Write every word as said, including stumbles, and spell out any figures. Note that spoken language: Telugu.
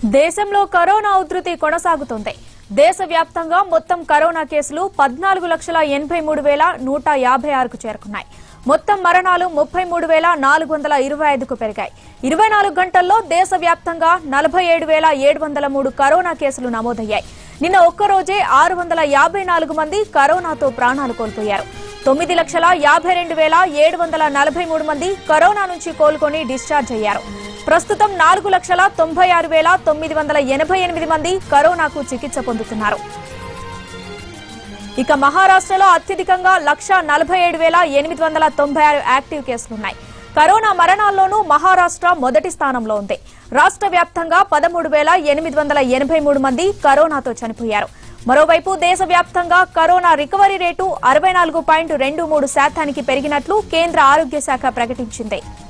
దేశంలో కరోనా ఉధృతి కొనసాగుతోంది. దేశవ్యాప్తంగా మొత్తం కరోనా కేసులు పద్నాలుగు లక్షల ఎనభై మూడు వేల నూట యాభై ఆరుకు చేరుకున్నాయి. మొత్తం మరణాలు ముప్పై మూడు వేల నాలుగు వందల ఇరవై ఐదుకు పెరిగాయి. ఇరవై నాలుగు గంటల్లో దేశవ్యాప్తంగా నలభై ఏడు వేల ఏడు వందల మూడు కరోనా కేసులు నమోదయ్యాయి. నిన్న ఒక్కరోజే ఆరు వందల యాభై నాలుగు మంది కరోనాతో ప్రాణాలు కోల్పోయారు. తొమ్మిది లక్షల యాభై రెండు వేల ఏడు వందల నలభై మూడు మంది కరోనా నుంచి కోలుకొని డిశ్చార్జ్ అయ్యారు. ప్రస్తుతం నాలుగు లక్షల తొంభై ఆరు వేల తొమ్మిది వందల ఎనభై ఎనిమిది మంది కరోనాకు చికిత్స పొందుతున్నారు. ఇక మహారాష్ట్రలో అత్యధికంగా లక్ష నలభై ఏడు వేల ఎనిమిది వందల తొంభై ఆరు యాక్టివ్ కేసులున్నాయి. కరోనా మరణాల్లోనూ మహారాష్ట్ర మొదటి స్థానంలో ఉంది. రాష్ట్ర వ్యాప్తంగా పదమూడు వేల ఎనిమిది వందల ఎనభై మూడు మంది కరోనాతో చనిపోయారు. మరోవైపు దేశవ్యాప్తంగా కరోనా రికవరీ రేటు అరవై నాలుగు పాయింట్ రెండు మూడు శాతానికి పెరిగినట్లు కేంద్ర ఆరోగ్య శాఖ ప్రకటించింది.